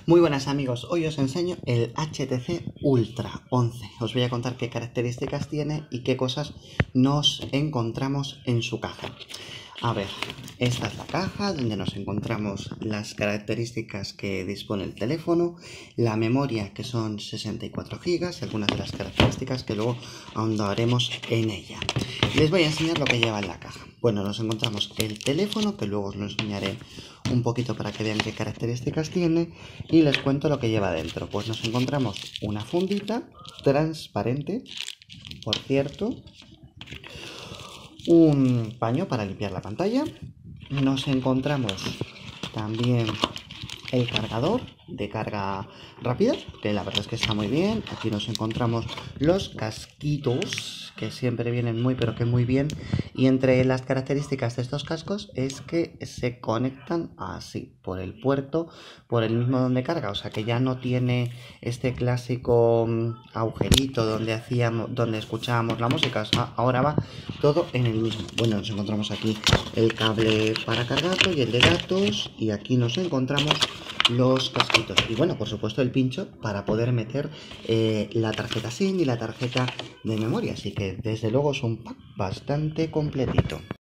Muy buenas amigos, hoy os enseño el HTC Ultra 11. Os voy a contar qué características tiene y qué cosas nos encontramos en su caja. A ver, esta es la caja donde nos encontramos las características que dispone el teléfono, la memoria que son 64 GB y algunas de las características que luego ahondaremos en ella. Les voy a enseñar lo que lleva en la caja. Bueno, nos encontramos el teléfono, que luego os lo enseñaré un poquito para que vean qué características tiene, y les cuento lo que lleva dentro. Pues nos encontramos una fundita transparente, por cierto, un paño para limpiar la pantalla, nos encontramos también el cargador de carga rápida, que la verdad es que está muy bien. Aquí nos encontramos los casquitos, que siempre vienen muy pero que muy bien, y entre las características de estos cascos es que se conectan así, por el puerto, por el mismo donde carga, o sea que ya no tiene este clásico agujerito donde escuchábamos la música, o sea, ahora va todo en el mismo. Bueno, nos encontramos aquí el cable para cargarlo y el de datos, y aquí nos encontramos los casquitos y bueno, por supuesto el pincho para poder meter la tarjeta SIM y la tarjeta de memoria, así que desde luego es un pack bastante completito.